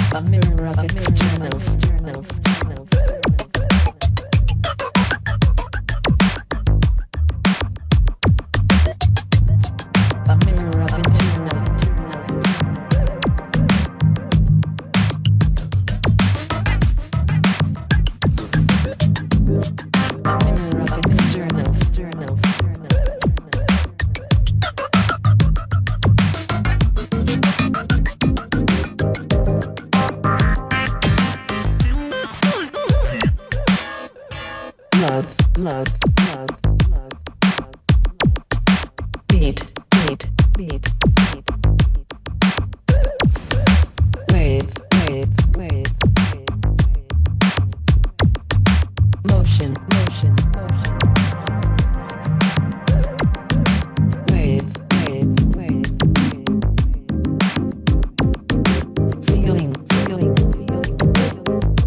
A mirror of externals. A mirror of internal. A mirror of external. Love, love, love, love, love. Beat, beat, beat, beat, beat. Wave, wave, wave, wave, wave. Motion, motion, motion. Wave, wave, wave, wave, wave. Feeling, feeling, feeling, feeling.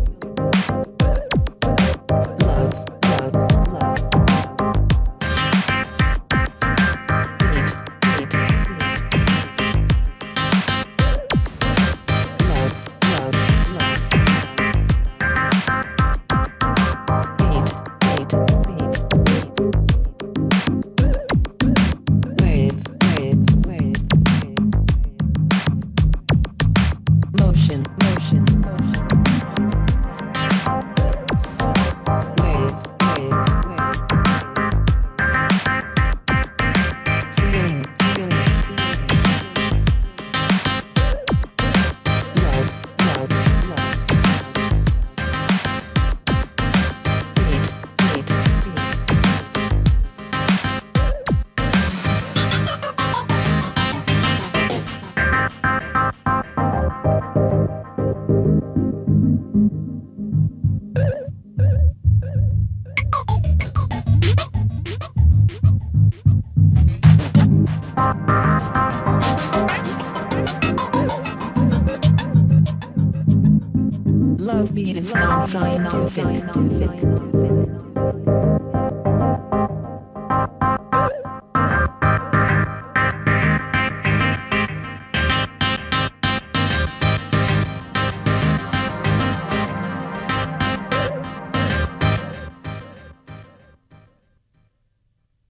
Love, love, love. Beat, beat, beat. Love, love, love. Beat, beat, beat, beat. Wave, wave, wave, wave, wave. Motion, motion, motion. Wave, wave, wave. Feeling, feeling, feeling. Love, love, love. Beat, beat, beat. Love beat is non-scientific.